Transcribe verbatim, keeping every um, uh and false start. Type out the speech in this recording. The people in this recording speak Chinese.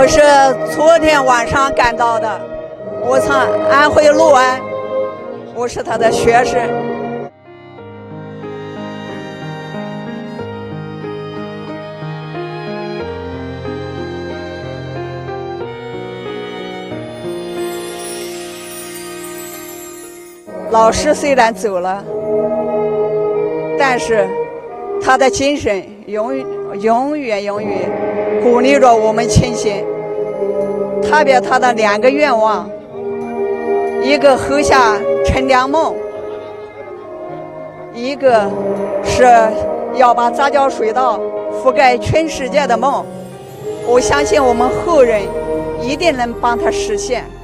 是昨天晚上赶到的，我从安徽六安，我是他的学生。老师虽然走了，但是他的精神永永远永远鼓励着我们前行。特别他的两个愿望，一个侯下乘凉梦，一个是要把杂交水稻覆盖全世界的梦。我相信我们后人一定能帮他实现。